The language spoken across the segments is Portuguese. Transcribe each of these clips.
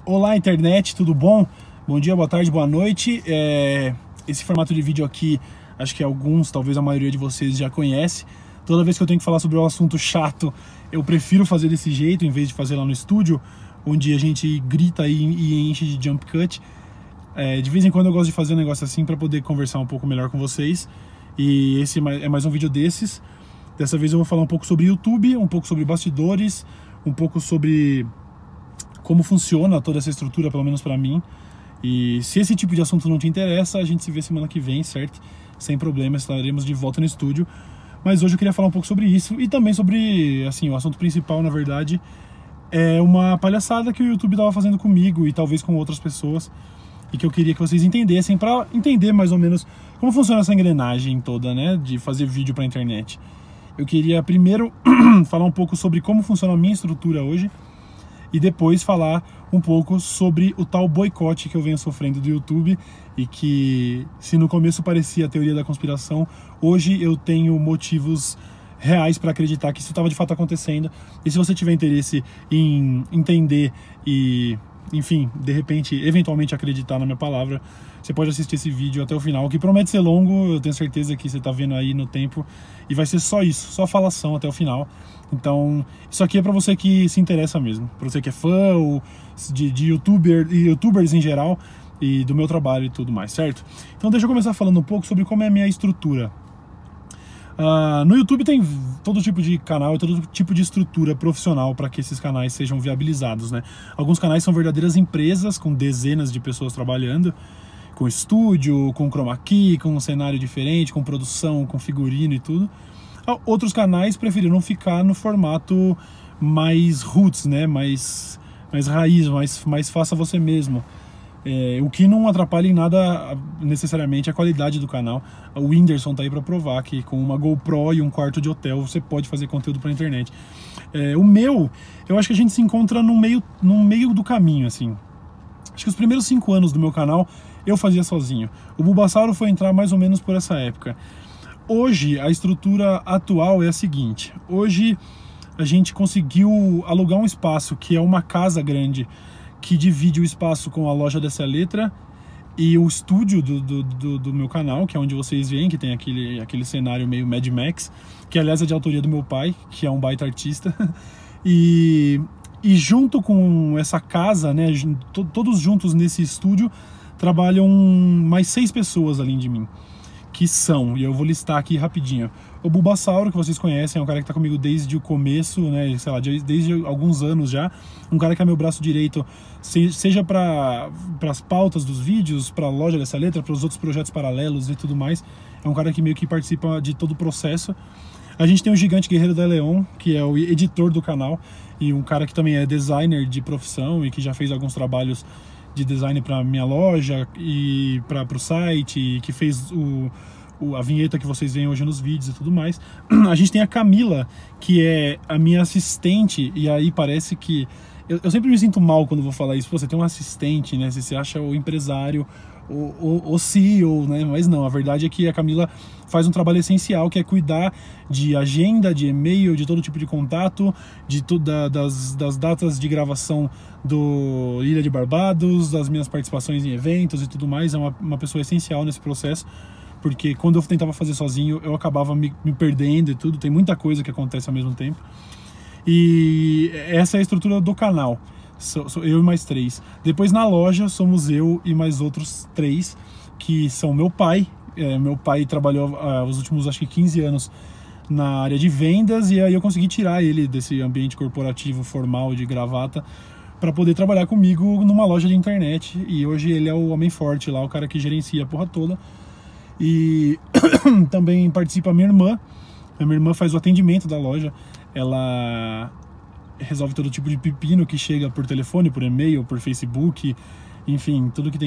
Olá, internet, tudo bom? Bom dia, boa tarde, boa noite. Esse formato de vídeo aqui, acho que alguns, talvez a maioria de vocês já conhece. Toda vez que eu tenho que falar sobre um assunto chato, eu prefiro fazer desse jeito, em vez de fazer lá no estúdio, onde a gente grita e enche de jump cut. De vez em quando eu gosto de fazer um negócio assim para poder conversar um pouco melhor com vocês. E esse é mais um vídeo desses. Dessa vez eu vou falar um pouco sobre YouTube, um pouco sobre bastidores, um pouco sobre como funciona toda essa estrutura, pelo menos pra mim. E se esse tipo de assunto não te interessa, a gente se vê semana que vem, certo? Sem problema, estaremos de volta no estúdio. Mas hoje eu queria falar um pouco sobre isso e também sobre, assim, o assunto principal, na verdade, é uma palhaçada que o YouTube tava fazendo comigo e talvez com outras pessoas, e que eu queria que vocês entendessem, pra entender mais ou menos como funciona essa engrenagem toda, né, de fazer vídeo pra internet. Eu queria primeiro falar um pouco sobre como funciona a minha estrutura hoje, e depois falar um pouco sobre o tal boicote que eu venho sofrendo do YouTube e que, se no começo parecia a teoria da conspiração, hoje eu tenho motivos reais para acreditar que isso estava de fato acontecendo. E se você tiver interesse em entender e, enfim, de repente, eventualmente acreditar na minha palavra, você pode assistir esse vídeo até o final, que promete ser longo, eu tenho certeza que você está vendo aí no tempo, e vai ser só isso, só falação até o final. Então, isso aqui é para você que se interessa mesmo, para você que é fã ou de youtubers em geral, e do meu trabalho e tudo mais, certo? Então deixa eu começar falando um pouco sobre como é a minha estrutura. No YouTube tem todo tipo de canal e todo tipo de estrutura profissional para que esses canais sejam viabilizados, né? Alguns canais são verdadeiras empresas com dezenas de pessoas trabalhando, com estúdio, com chroma key, com um cenário diferente, com produção, com figurino e tudo. Outros canais preferiram ficar no formato mais roots, né? mais raiz, mais faça você mesmo. O que não atrapalha em nada necessariamente a qualidade do canal. O Whindersson tá aí para provar que com uma GoPro e um quarto de hotel você pode fazer conteúdo para internet. Eu acho que a gente se encontra no meio do caminho, assim. Acho que os primeiros 5 anos do meu canal eu fazia sozinho. O Bulbasauro foi entrar mais ou menos por essa época. Hoje a estrutura atual é a seguinte: hoje a gente conseguiu alugar um espaço que é uma casa grande que divide o espaço com a loja dessa letra e o estúdio do meu canal, que é onde vocês veem que tem aquele cenário meio Mad Max, que aliás é de autoria do meu pai, que é um baita artista. E junto com essa casa, né, todos juntos nesse estúdio, trabalham mais 6 pessoas além de mim, que são, e eu vou listar aqui rapidinho: o Bulbasauro, que vocês conhecem, é um cara que tá comigo desde o começo, né, sei lá, desde alguns anos já, um cara que é meu braço direito, seja para as pautas dos vídeos, para a loja dessa letra, para os outros projetos paralelos e tudo mais. É um cara que meio que participa de todo o processo. A gente tem o Gigante Guerreiro da Leon, que é o editor do canal, e um cara que também é designer de profissão e que já fez alguns trabalhos de design para minha loja e para o site, e que fez a vinheta que vocês veem hoje nos vídeos e tudo mais. A gente tem a Camila, que é a minha assistente, e aí parece que... Eu sempre me sinto mal quando vou falar isso. Você tem um assistente, né? Você se acha o empresário, o CEO, né? Mas não, a verdade é que a Camila faz um trabalho essencial, que é cuidar de agenda, de e-mail, de todo tipo de contato, das datas de gravação do Ilha de Barbados, das minhas participações em eventos e tudo mais. É uma pessoa essencial nesse processo, porque quando eu tentava fazer sozinho, eu acabava me perdendo e tudo. Tem muita coisa que acontece ao mesmo tempo. E essa é a estrutura do canal. Sou eu e mais 3. Depois na loja somos eu e mais outros 3, que são meu pai. Meu pai trabalhou os últimos, acho que 15 anos na área de vendas, e aí eu consegui tirar ele desse ambiente corporativo formal de gravata para poder trabalhar comigo numa loja de internet. E hoje ele é o homem forte lá, o cara que gerencia a porra toda. E também participa a minha irmã. A minha irmã faz o atendimento da loja. Ela resolve todo tipo de pepino que chega por telefone, por e-mail, por Facebook, enfim, tudo que tem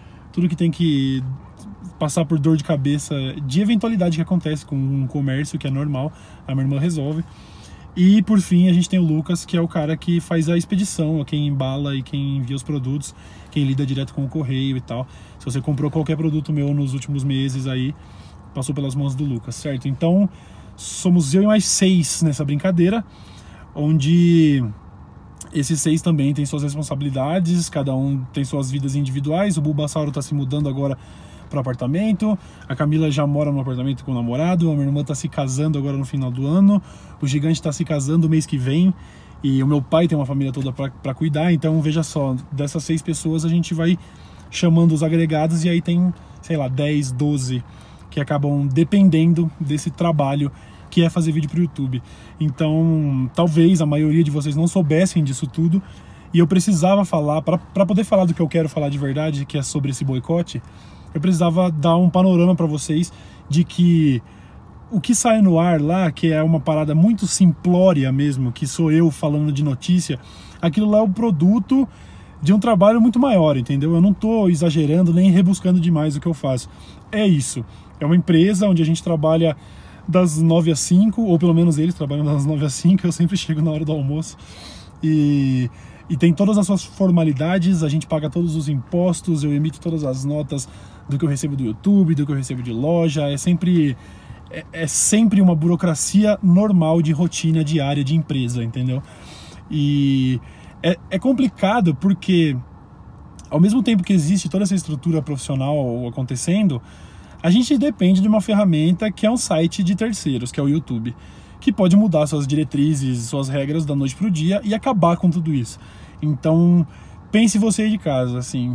que passar por dor de cabeça de eventualidade que acontece com um comércio, que é normal, a minha irmã resolve. E por fim a gente tem o Lucas, que é o cara que faz a expedição, quem embala e quem envia os produtos, quem lida direto com o correio e tal. Se você comprou qualquer produto meu nos últimos meses aí, passou pelas mãos do Lucas, certo? Então somos eu e mais 6 nessa brincadeira, onde Esses 6 também têm suas responsabilidades, cada um tem suas vidas individuais. O Bulbasauro tá se mudando agora para apartamento, a Camila já mora no apartamento com o namorado, a minha irmã tá se casando agora no final do ano, o Gigante tá se casando mês que vem, e o meu pai tem uma família toda para cuidar. Então veja só, dessas 6 pessoas a gente vai chamando os agregados, e aí tem, sei lá, 10, 12 que acabam dependendo desse trabalho que é fazer vídeo para o YouTube. Então talvez a maioria de vocês não soubessem disso tudo, e eu precisava falar, para poder falar do que eu quero falar de verdade, que é sobre esse boicote. Eu precisava dar um panorama para vocês de que o que sai no ar lá, que é uma parada muito simplória mesmo, que sou eu falando de notícia, aquilo lá é o produto de um trabalho muito maior, entendeu? Eu não tô exagerando nem rebuscando demais o que eu faço. É isso. É uma empresa onde a gente trabalha das 9 às 5, ou pelo menos eles trabalham das 9 às 5, eu sempre chego na hora do almoço. E tem todas as suas formalidades, a gente paga todos os impostos, eu emito todas as notas do que eu recebo do YouTube, do que eu recebo de loja. É sempre uma burocracia normal de rotina diária de empresa, entendeu? E é complicado porque, ao mesmo tempo que existe toda essa estrutura profissional acontecendo, a gente depende de uma ferramenta que é um site de terceiros, que é o YouTube, que pode mudar suas diretrizes, suas regras da noite pro dia e acabar com tudo isso. Então, pense você aí de casa, assim,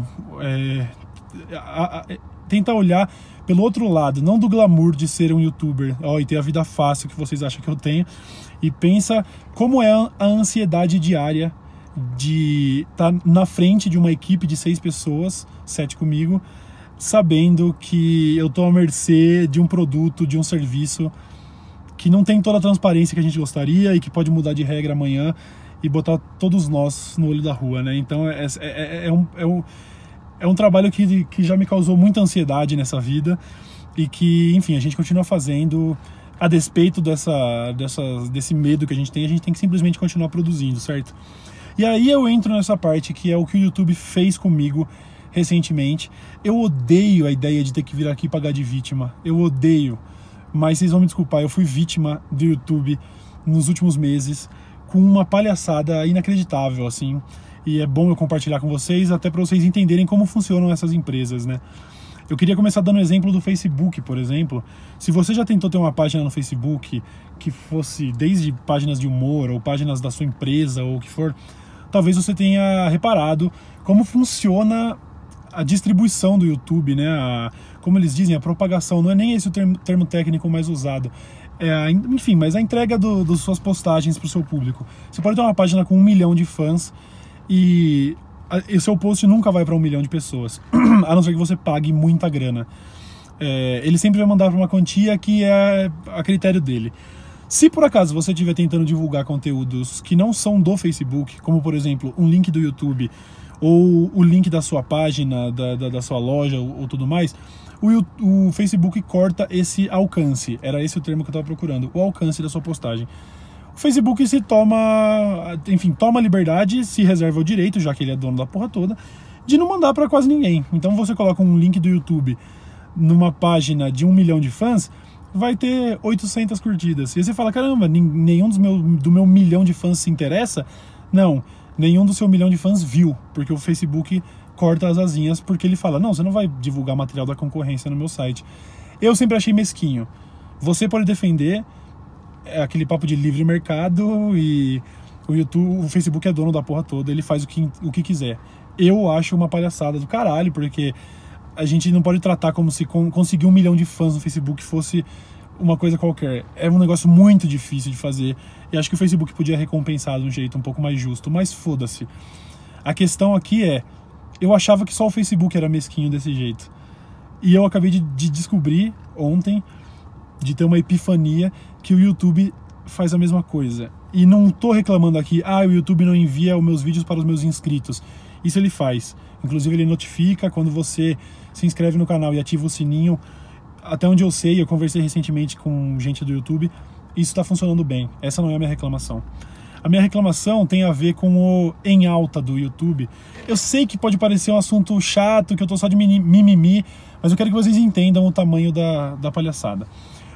tenta olhar pelo outro lado, não do glamour de ser um youtuber, e ter a vida fácil que vocês acham que eu tenho, e pensa como é a ansiedade diária de estar na frente de uma equipe de 6 pessoas, 7 comigo, sabendo que eu estou à mercê de um produto, de um serviço que não tem toda a transparência que a gente gostaria e que pode mudar de regra amanhã e botar todos nós no olho da rua, né? Então é um trabalho que já me causou muita ansiedade nessa vida, e que, enfim, a gente continua fazendo a despeito desse medo que a gente tem que simplesmente continuar produzindo, certo? E aí eu entro nessa parte que é o que o YouTube fez comigo recentemente. Eu odeio a ideia de ter que vir aqui e pagar de vítima, eu odeio, mas vocês vão me desculpar, eu fui vítima do YouTube nos últimos meses com uma palhaçada inacreditável, assim. E é bom eu compartilhar com vocês, até para vocês entenderem como funcionam essas empresas, né? Eu queria começar dando um exemplo do Facebook, por exemplo. Se você já tentou ter uma página no Facebook que fosse desde páginas de humor, ou páginas da sua empresa, ou o que for, talvez você tenha reparado como funciona a distribuição do YouTube, né? Como eles dizem, a propagação, não é nem esse o termo técnico mais usado. Enfim, mas a entrega das suas postagens para o seu público. Você pode ter uma página com 1 milhão de fãs e o seu post nunca vai para 1 milhão de pessoas, a não ser que você pague muita grana. Ele sempre vai mandar para uma quantia que é a critério dele. Se por acaso você estiver tentando divulgar conteúdos que não são do Facebook, como por exemplo um link do YouTube, ou o link da sua página, da sua loja, ou tudo mais, o Facebook corta esse alcance. Era esse o termo que eu estava procurando, o alcance da sua postagem. O Facebook toma liberdade, se reserva o direito, já que ele é dono da porra toda, de não mandar para quase ninguém. Então você coloca um link do YouTube numa página de 1 milhão de fãs, vai ter 800 curtidas. E você fala, caramba, nenhum do meu 1 milhão de fãs se interessa? Não, nenhum do seu 1 milhão de fãs viu, porque o Facebook corta as asinhas, porque ele fala, não, você não vai divulgar material da concorrência no meu site. Eu sempre achei mesquinho. Você pode defender aquele papo de livre mercado, e o Facebook é dono da porra toda, ele faz o que quiser. Eu acho uma palhaçada do caralho, porque a gente não pode tratar como se conseguir 1 milhão de fãs no Facebook fosse uma coisa qualquer. É um negócio muito difícil de fazer, e acho que o Facebook podia recompensar de um jeito um pouco mais justo, mas foda-se. A questão aqui eu achava que só o Facebook era mesquinho desse jeito, e eu acabei de descobrir ontem, de ter uma epifania, que o YouTube faz a mesma coisa. E não tô reclamando aqui, o YouTube não envia os meus vídeos para os meus inscritos. Isso ele faz. Inclusive ele notifica quando você se inscreve no canal e ativa o sininho. Até onde eu sei, eu conversei recentemente com gente do YouTube, isso está funcionando bem. Essa não é a minha reclamação. A minha reclamação tem a ver com o em alta do YouTube. Eu sei que pode parecer um assunto chato, que eu tô só de mimimi, mas eu quero que vocês entendam o tamanho da palhaçada.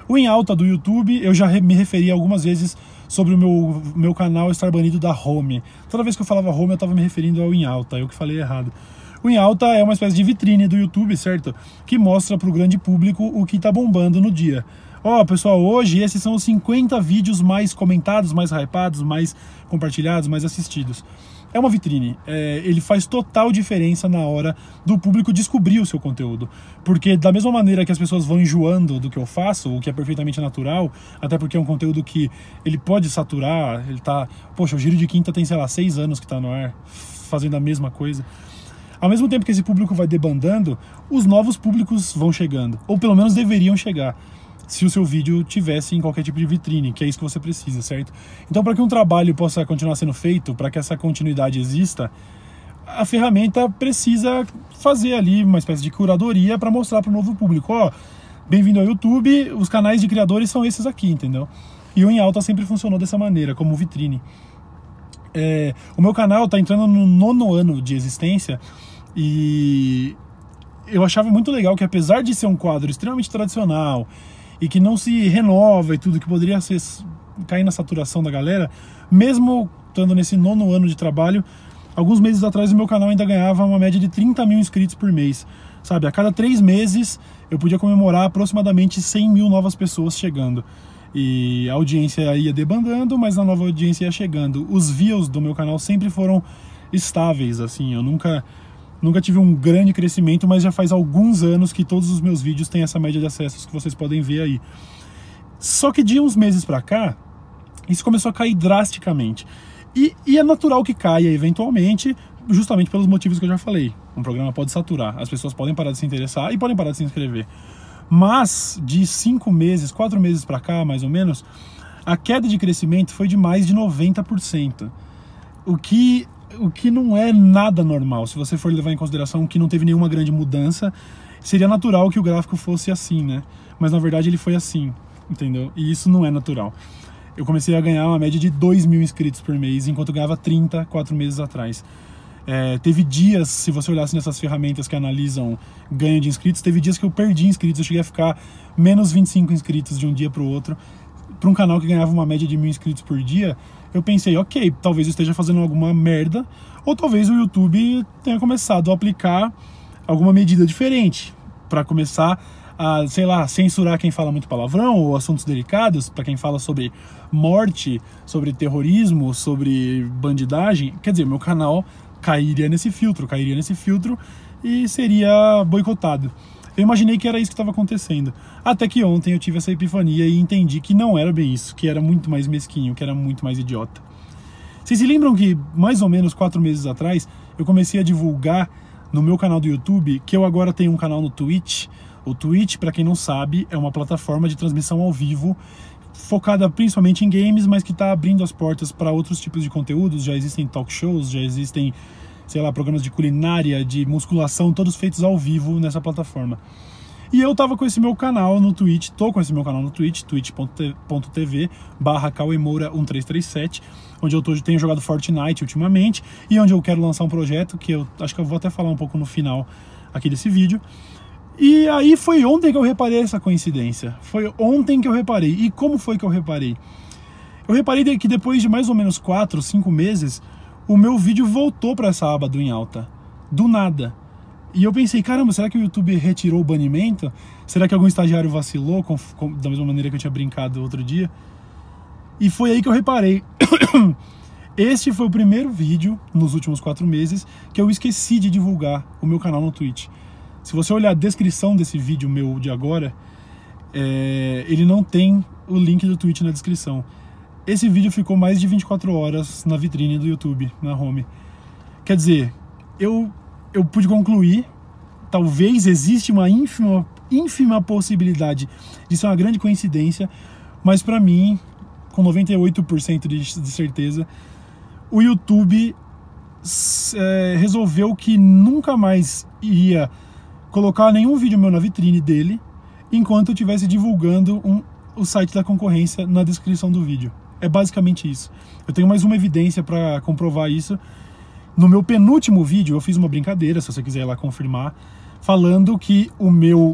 O Em Alta do YouTube, eu já me referi algumas vezes sobre o meu canal estar banido da Home. Toda vez que eu falava Home, eu estava me referindo ao Em Alta, eu que falei errado. O Em Alta é uma espécie de vitrine do YouTube, certo? Que mostra para o grande público o que está bombando no dia. Ó, pessoal, hoje esses são os 50 vídeos mais comentados, mais hypados, mais compartilhados, mais assistidos. É uma vitrine, ele faz total diferença na hora do público descobrir o seu conteúdo. Porque da mesma maneira que as pessoas vão enjoando do que eu faço, o que é perfeitamente natural, até porque é um conteúdo que ele pode saturar, ele tá... Poxa, o Giro de Quinta tem, sei lá, 6 anos que tá no ar, fazendo a mesma coisa. Ao mesmo tempo que esse público vai debandando, os novos públicos vão chegando, ou pelo menos deveriam chegar, se o seu vídeo tivesse em qualquer tipo de vitrine, que é isso que você precisa, certo? Então, para que um trabalho possa continuar sendo feito, para que essa continuidade exista, a ferramenta precisa fazer ali uma espécie de curadoria para mostrar para o novo público, ó, bem-vindo ao YouTube, os canais de criadores são esses aqui, entendeu? E o Em Alta sempre funcionou dessa maneira, como vitrine. O meu canal está entrando no 9º ano de existência e eu achava muito legal que, apesar de ser um quadro extremamente tradicional e que não se renova e tudo, que poderia cair na saturação da galera, mesmo estando nesse 9º ano de trabalho, alguns meses atrás o meu canal ainda ganhava uma média de 30 mil inscritos por mês, sabe? A cada 3 meses eu podia comemorar aproximadamente 100 mil novas pessoas chegando. E a audiência ia debandando, mas a nova audiência ia chegando. Os views do meu canal sempre foram estáveis, assim, eu nunca tive um grande crescimento, mas já faz alguns anos que todos os meus vídeos têm essa média de acessos que vocês podem ver aí. Só que de uns meses pra cá, isso começou a cair drasticamente. E é natural que caia eventualmente, justamente pelos motivos que eu já falei. Um programa pode saturar, as pessoas podem parar de se interessar e podem parar de se inscrever. Mas de 5 meses, 4 meses pra cá, mais ou menos, a queda de crescimento foi de mais de 90%. O que não é nada normal. Se você for levar em consideração que não teve nenhuma grande mudança, seria natural que o gráfico fosse assim, né? Mas na verdade ele foi assim, entendeu? E isso não é natural. Eu comecei a ganhar uma média de 2 mil inscritos por mês, enquanto eu ganhava 30, 4 meses atrás. Teve dias, se você olhasse nessas ferramentas que analisam ganho de inscritos, teve dias que eu perdi inscritos, eu cheguei a ficar menos 25 inscritos de um dia para o outro. Para um canal que ganhava uma média de 1.000 inscritos por dia, eu pensei, ok, talvez eu esteja fazendo alguma merda, ou talvez o YouTube tenha começado a aplicar alguma medida diferente, para começar a, sei lá, censurar quem fala muito palavrão, ou assuntos delicados, para quem fala sobre morte, sobre terrorismo, sobre bandidagem. Quer dizer, meu canal cairia nesse filtro e seria boicotado. Eu imaginei que era isso que estava acontecendo. Até que ontem eu tive essa epifania e entendi que não era bem isso, que era muito mais mesquinho, que era muito mais idiota. Vocês se lembram que, mais ou menos 4 meses atrás, eu comecei a divulgar no meu canal do YouTube que eu agora tenho um canal no Twitch. O Twitch, para quem não sabe, é uma plataforma de transmissão ao vivo, focada principalmente em games, mas que está abrindo as portas para outros tipos de conteúdos. Já existem talk shows, já existem, sei lá, programas de culinária, de musculação, todos feitos ao vivo nessa plataforma. E eu tava com esse meu canal no Twitch, tô com esse meu canal no Twitch, twitch.tv/cauemora1337, onde eu tenho jogado Fortnite ultimamente, e onde eu quero lançar um projeto, que eu acho que eu vou até falar um pouco no final aqui desse vídeo. E aí foi ontem que eu reparei essa coincidência, foi ontem que eu reparei. E como foi que eu reparei? Eu reparei que depois de mais ou menos 4, 5 meses, o meu vídeo voltou para essa aba do Em Alta, do nada. E eu pensei, caramba, será que o YouTube retirou o banimento? Será que algum estagiário vacilou, da mesma maneira que eu tinha brincado outro dia? E foi aí que eu reparei. Este foi o primeiro vídeo, nos últimos 4 meses, que eu esqueci de divulgar o meu canal no Twitch. Se você olhar a descrição desse vídeo meu de agora, ele não tem o link do Twitch na descrição. Esse vídeo ficou mais de 24 horas na vitrine do YouTube, na home. Quer dizer, eu pude concluir, talvez existe uma ínfima possibilidade de ser uma grande coincidência, mas para mim, com 98% de certeza, o YouTube resolveu que nunca mais iria colocar nenhum vídeo meu na vitrine dele, enquanto eu estivesse divulgando o site da concorrência na descrição do vídeo. É basicamente isso. Eu tenho mais uma evidência para comprovar isso. No meu penúltimo vídeo eu fiz uma brincadeira, se você quiser ir lá confirmar, falando que o meu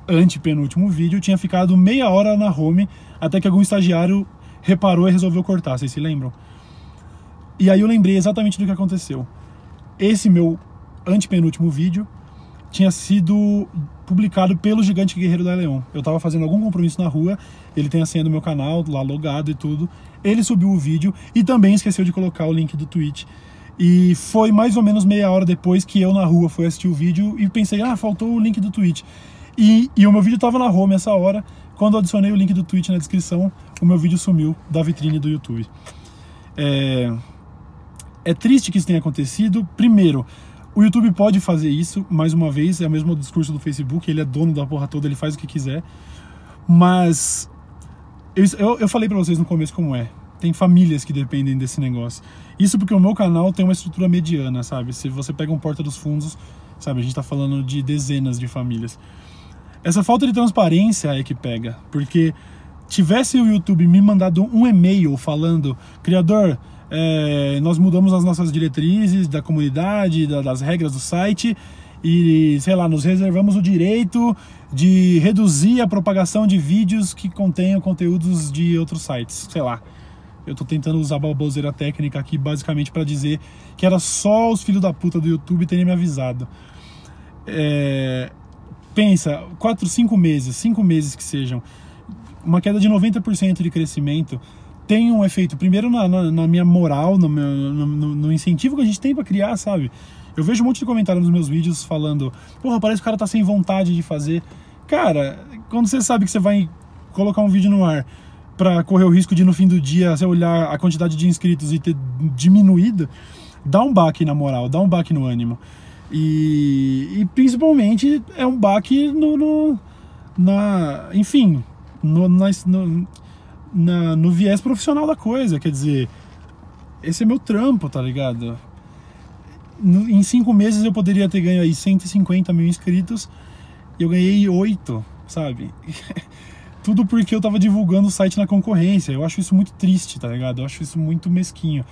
antepenúltimo vídeo, tinha ficado meia hora na home, até que algum estagiário reparou e resolveu cortar, vocês se lembram? E aí eu lembrei exatamente do que aconteceu. Esse meu antepenúltimo vídeo tinha sido publicado pelo Gigante Guerreiro da Leon. Eu tava fazendo algum compromisso na rua, ele tem a senha do meu canal lá logado e tudo. Ele subiu o vídeo e também esqueceu de colocar o link do Twitch. E foi mais ou menos meia hora depois que eu na rua fui assistir o vídeo e pensei, faltou o link do Twitch. E o meu vídeo tava na home essa hora. Quando eu adicionei o link do Twitch na descrição, o meu vídeo sumiu da vitrine do YouTube. É triste que isso tenha acontecido. Primeiro, o YouTube pode fazer isso, mais uma vez, é o mesmo discurso do Facebook, ele é dono da porra toda, ele faz o que quiser. Mas eu falei pra vocês no começo como é. Tem famílias que dependem desse negócio. Isso porque o meu canal tem uma estrutura mediana, sabe? Se você pega um Porta dos Fundos, sabe? A gente tá falando de dezenas de famílias. Essa falta de transparência é que pega. Porque tivesse o YouTube me mandado um e-mail falando, criador, nós mudamos as nossas diretrizes da comunidade, das regras do site e, sei lá, nos reservamos o direito de reduzir a propagação de vídeos que contenham conteúdos de outros sites, sei lá. Eu tô tentando usar a baboseira técnica aqui basicamente para dizer que era só os filhos da puta do YouTube terem me avisado. Pensa, 5 meses que sejam, uma queda de 90% de crescimento tem um efeito, primeiro na minha moral, no incentivo que a gente tem pra criar, sabe? Eu vejo um monte de comentário nos meus vídeos falando, porra, parece que o cara tá sem vontade de fazer. Cara, quando você sabe que você vai colocar um vídeo no ar pra correr o risco de no fim do dia você olhar a quantidade de inscritos e ter diminuído, dá um baque na moral, dá um baque no ânimo. E principalmente é um baque no viés profissional da coisa, quer dizer, esse é meu trampo, tá ligado? Em 5 meses eu poderia ter ganho aí 150 mil inscritos e eu ganhei 8, sabe? Tudo porque eu tava divulgando o site na concorrência. Eu acho isso muito triste, tá ligado? Eu acho isso muito mesquinho.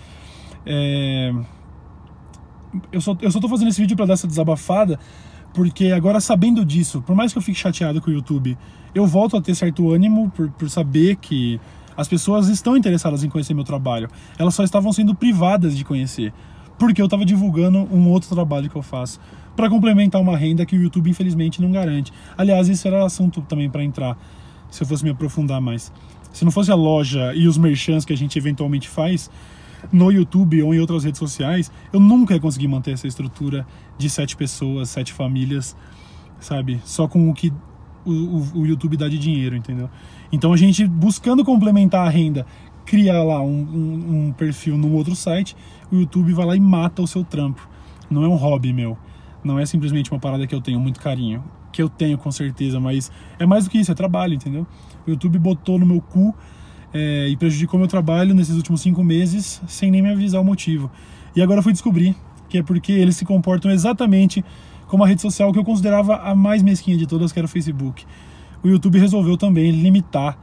Eu só tô fazendo esse vídeo pra dar essa desabafada, porque agora, sabendo disso, por mais que eu fique chateado com o YouTube, eu volto a ter certo ânimo por saber que as pessoas estão interessadas em conhecer meu trabalho. Elas só estavam sendo privadas de conhecer, porque eu estava divulgando um outro trabalho que eu faço, para complementar uma renda que o YouTube infelizmente não garante. Aliás, esse era assunto também para entrar, se eu fosse me aprofundar mais. Se não fosse a loja e os merchants que a gente eventualmente faz no YouTube ou em outras redes sociais, eu nunca ia conseguir manter essa estrutura de 7 pessoas, 7 famílias, sabe? Só com o que o YouTube dá de dinheiro, entendeu? Então a gente, buscando complementar a renda, cria lá um perfil num outro site, o YouTube vai lá e mata o seu trampo. Não é um hobby meu, não é simplesmente uma parada que eu tenho muito carinho, que eu tenho com certeza, mas é mais do que isso, é trabalho, entendeu? O YouTube botou no meu cu e prejudicou meu trabalho nesses últimos 5 meses sem nem me avisar o motivo. E agora eu fui descobrir que é porque eles se comportam exatamente como a rede social que eu considerava a mais mesquinha de todas, que era o Facebook. O YouTube resolveu também limitar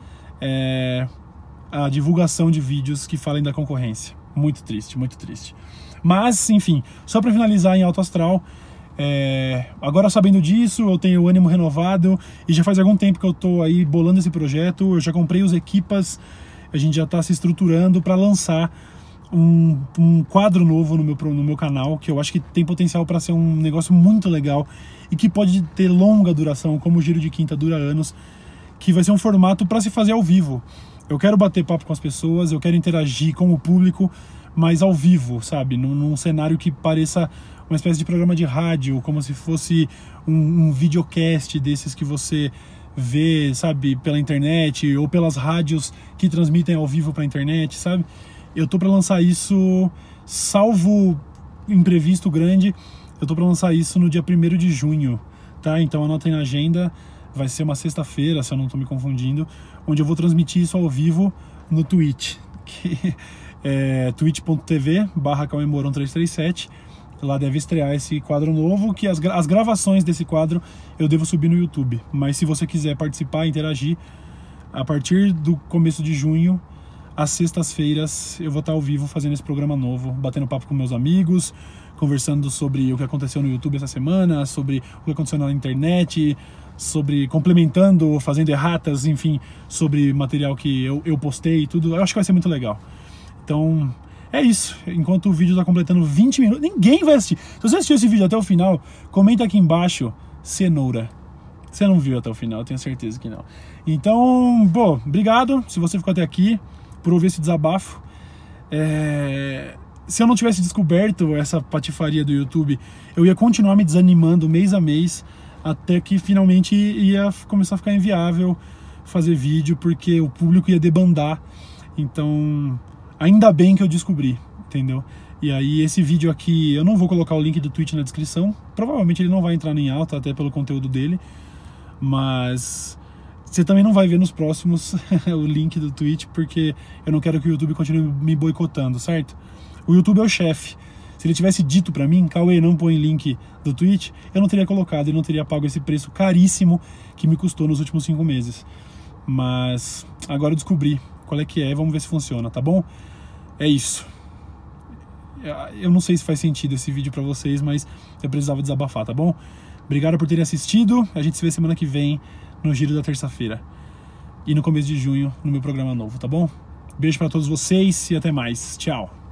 a divulgação de vídeos que falem da concorrência. Muito triste, muito triste. Mas, enfim, só para finalizar em alto astral, agora sabendo disso, eu tenho o ânimo renovado e já faz algum tempo que eu tô aí bolando esse projeto. Eu já comprei os equipas, a gente já tá se estruturando para lançar um quadro novo no meu canal, que eu acho que tem potencial para ser um negócio muito legal e que pode ter longa duração, como o Giro de Quinta dura anos, que vai ser um formato para se fazer ao vivo. Eu quero bater papo com as pessoas, eu quero interagir com o público, mas ao vivo, sabe? Num cenário que pareça uma espécie de programa de rádio, como se fosse um videocast desses que você vê, sabe, pela internet, ou pelas rádios que transmitem ao vivo pra internet, sabe? Eu tô pra lançar isso, salvo imprevisto grande, eu tô pra lançar isso no dia 1º de junho, tá? Então anotem na agenda, vai ser uma sexta-feira, se eu não tô me confundindo, onde eu vou transmitir isso ao vivo no Twitch, que é twitch.tv/CauêMourão337. Lá deve estrear esse quadro novo, que as gravações desse quadro eu devo subir no YouTube. Mas se você quiser participar, interagir, a partir do começo de junho, às sextas-feiras, eu vou estar ao vivo fazendo esse programa novo, batendo papo com meus amigos, conversando sobre o que aconteceu no YouTube essa semana, sobre o que aconteceu na internet, complementando, fazendo erratas, enfim, sobre material que eu postei e tudo. Eu acho que vai ser muito legal. Então, é isso. Enquanto o vídeo tá completando 20 minutos, ninguém vai assistir. Se você assistiu esse vídeo até o final, comenta aqui embaixo, cenoura. Você não viu até o final, eu tenho certeza que não. Então, pô, obrigado se você ficou até aqui, por ouvir esse desabafo. Se eu não tivesse descoberto essa patifaria do YouTube, eu ia continuar me desanimando mês a mês, até que finalmente ia começar a ficar inviável fazer vídeo, porque o público ia debandar. Então, ainda bem que eu descobri, entendeu? E aí esse vídeo aqui, eu não vou colocar o link do Twitch na descrição, provavelmente ele não vai entrar nem alta, até pelo conteúdo dele, mas você também não vai ver nos próximos o link do Twitch, porque eu não quero que o YouTube continue me boicotando, certo? O YouTube é o chefe. Se ele tivesse dito pra mim, Cauê, não põe link do Twitch, eu não teria colocado e não teria pago esse preço caríssimo que me custou nos últimos 5 meses. Mas agora eu descobri qual é que é, vamos ver se funciona, tá bom? É isso. Eu não sei se faz sentido esse vídeo pra vocês, mas eu precisava desabafar, tá bom? Obrigado por terem assistido, a gente se vê semana que vem no Giro da Terça-feira. E no começo de junho, no meu programa novo, tá bom? Beijo pra todos vocês e até mais. Tchau!